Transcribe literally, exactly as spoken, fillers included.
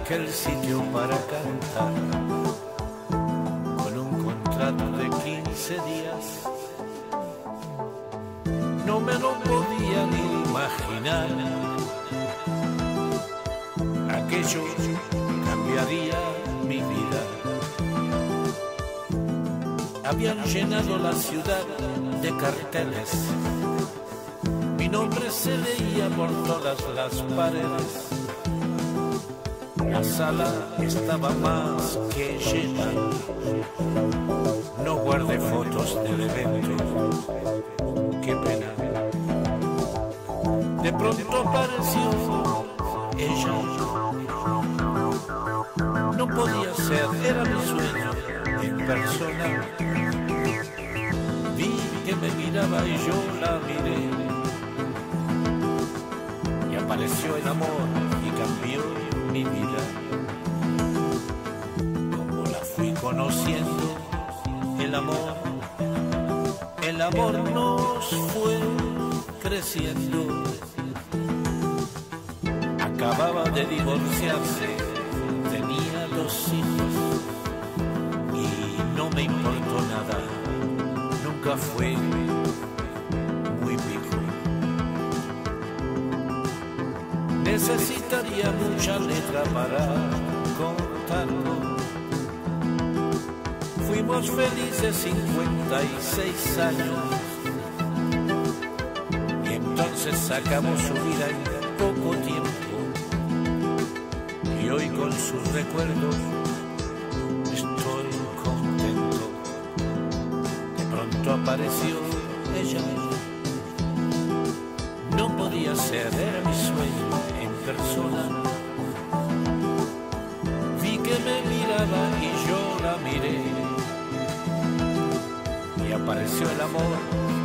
aquel sitio para cantar, con un contrato de quince días. No me lo podía ni imaginar, aquello cambiaría mi vida. Habían llenado la ciudad de carteles, mi nombre se leía por todas las paredes. La sala estaba más que llena, no guardé fotos del evento, qué pena. De pronto apareció ella, no podía ser, era mi sueño en persona. Vi que me miraba y yo la miré, y apareció el amor y cambió mi vida. Como la fui conociendo, el amor, el amor nos fue creciendo. Acababa de divorciarse, tenía dos hijos y no me importó nada, nunca fue muy viejo. Necesitaría mucha letra para contarlo. Fuimos felices cincuenta y seis años y entonces sacamos su vida en poco tiempo. Y hoy con sus recuerdos estoy contento. De pronto apareció ella, no podía ser, era mi sueño en persona. Vi que me miraba y yo la miré, y apareció el amor